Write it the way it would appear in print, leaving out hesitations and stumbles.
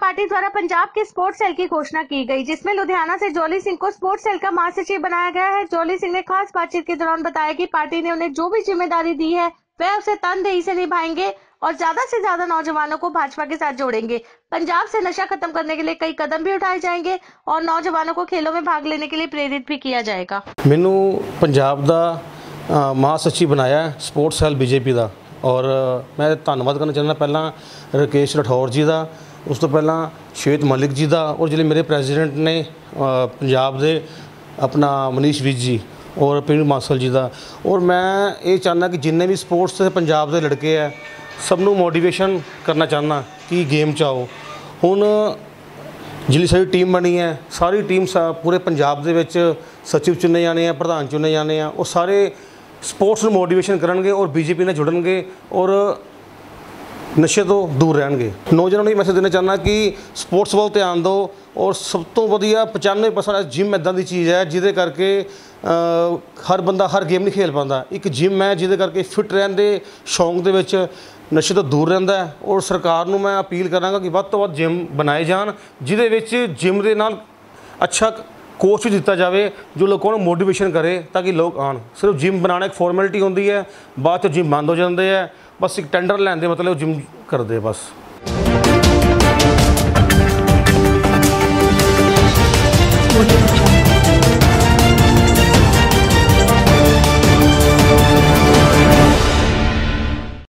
Party द्वारा पंजाब के sports cell की घोषणा की गई, जिसमें लुधियाना से जॉली सिंह को स्पोर्ट्स सेल का महासचिव बनाया गया है। जॉली सिंह ने खास बातचीत के दौरान बताया कि पार्टी ने उन्हें जो भी जिम्मेदारी दी है वह उसे तनदेही से निभाएंगे और ज्यादा से ज्यादा नौजवानों को भाजपा के साथ जोड़ेंगे। पंजाब से नशा खत्म करने के लिए कई कदम भी उठाए जाएंगे और नौजवानों को खेलों में भाग लेने के लिए प्रेरित भी किया जाएगा। मैनू पंजाब का महासचिव बनाया स्पोर्ट्स सेल बीजेपी का और मैं धन्यवाद करना चाहना पहला राकेश राठौर जी का, उस तो पहला श्वेत मलिक जी का और जिले मेरे प्रेजिडेंट ने पंजाब के अपना मनीष विज जी और पिंड मासल जी का। और मैं ये चाहना कि जिन्ने भी स्पोर्ट्स से पंजाब के लड़के है सबनों मोटिवेशन करना चाहना कि गेम च आओ। हुण जिली सारी टीम बनी है, सारी टीम पूरे पंजाब दे विच सचिव चुने जाने हैं, प्रधान चुने जाने हैं और सारे स्पोर्ट्स में मोटिवेशन करेंगे और बीजेपी ने जुड़नगे और नशे तो दूर रहेंगे। नौजवानों को मैसेज देना चाहना कि स्पोर्ट्स वाल ध्यान दो और सब तो वधिया 95% जिम इदां दी चीज़ है जिहदे करके हर बंदा हर गेम नहीं खेल पाता। एक जिम है जिहदे करके फिट रहन दे शौक दे विच नशे तो दूर रहिंदा है। और सरकार नूं मैं अपील करांगा कि वध तो वध जिम बनाए जान जिहदे विच जिम दे नाल अच्छा कोच भी दिता जाए जो लोगों को मोटिवेशन करे ताकि लोग आन। सिर्फ जिम बनाना एक फॉर्मेलिटी होंदी है, बाद तो जिम बंद हो जाते हैं, बस एक टेंडर लैन दे मतलब जिम करते बस।